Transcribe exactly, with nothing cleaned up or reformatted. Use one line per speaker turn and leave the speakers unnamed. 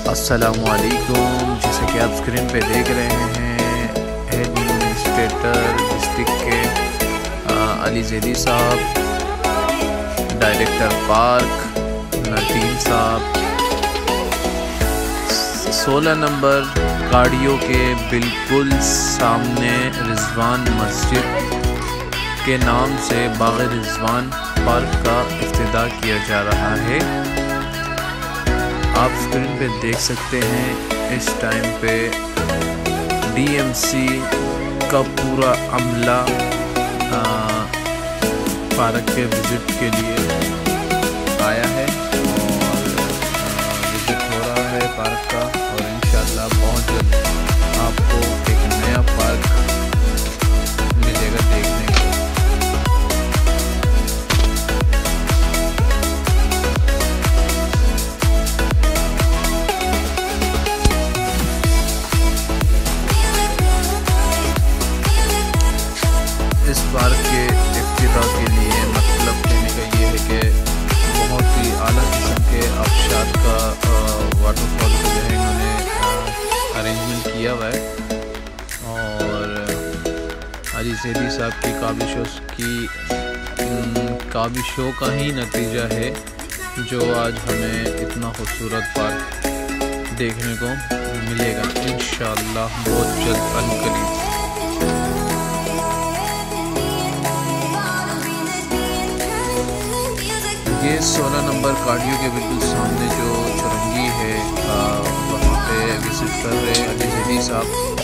अस्सलामुअलैकुम। जैसे कि आप स्क्रीन पे देख रहे हैं, एडमिनिस्ट्रेटर डिस्ट्रिक्ट के अली जैदी साहब, डायरेक्टर पार्क नदीम साहब, सोलह नंबर गाड़ियों के बिल्कुल सामने रिजवान मस्जिद के नाम से बाग़ रिजवान पार्क का इफ्तिताह किया जा रहा है। आप स्क्रीन पे देख सकते हैं, इस टाइम पे डीएमसी का पूरा अमला पार्क के विज़िट के लिए आया है और विज़िट हो रहा है पार्क का, और इंशाल्लाह बहुत जल्द आपको एक नया पार्क मिलेगा देखने को। इस पार्क के इफ्तिताह के लिए मतलब कहने का ये है कि बहुत ही आला किस्म के आबशार का वाटरफॉल को जो है इन्होंने अरेंजमेंट किया हुआ है, और अली जैदी साहब की काबिशों की काबिशों का ही नतीजा है जो आज हमें इतना खूबसूरत पार्क देखने को मिलेगा इंशाअल्लाह बहुत जल्द अनकरीब। ये सोलह नंबर गाड़ियों के बिल्कुल सामने जो चुरंगी है, वहाँ पे विजिट कर रहे हैं अली जैदी साहब।